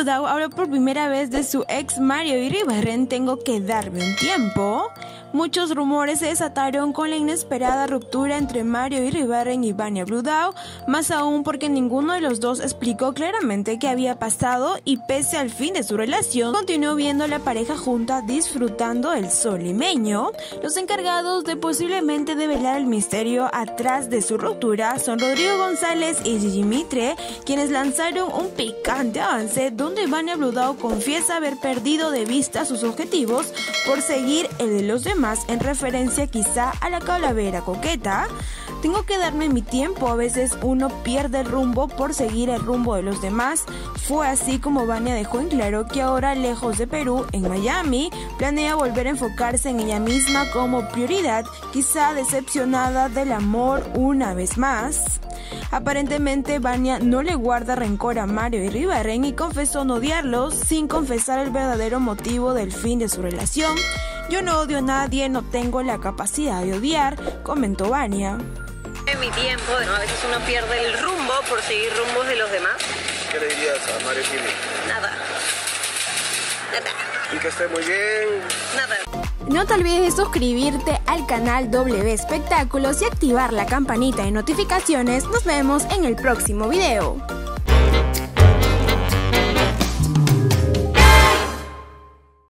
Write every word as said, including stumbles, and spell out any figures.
Blue Dog habló por primera vez de su ex Mario Iribarren, tengo que darme un tiempo. Muchos rumores se desataron con la inesperada ruptura entre Mario Iribarren y Vania Blue Dog, más aún porque ninguno de los dos explicó claramente qué había pasado y pese al fin de su relación, continuó viendo a la pareja junta disfrutando del sol limeño. Los encargados de posiblemente develar el misterio atrás de su ruptura son Rodrigo González y Gigi Mitre, quienes lanzaron un picante avance donde Vania Blue Dog confiesa haber perdido de vista sus objetivos por seguir el de los demás, en referencia quizá a la calavera coqueta. Tengo que darme mi tiempo, a veces uno pierde el rumbo por seguir el rumbo de los demás. Fue así como Vania dejó en claro que ahora, lejos de Perú, en Miami, planea volver a enfocarse en ella misma como prioridad, quizá decepcionada del amor una vez más. Aparentemente Vania no le guarda rencor a Mario Iribarren y confesó no odiarlos, sin confesar el verdadero motivo del fin de su relación. Yo no odio a nadie, no tengo la capacidad de odiar, comentó Vania. En mi tiempo, ¿no? A veces uno pierde el rumbo por seguir rumbos de los demás. ¿Qué le dirías a Mario Kimi? Nada. Nada. Y que esté muy bien. Nada. No te olvides de suscribirte al canal W Espectáculos y activar la campanita de notificaciones. Nos vemos en el próximo video.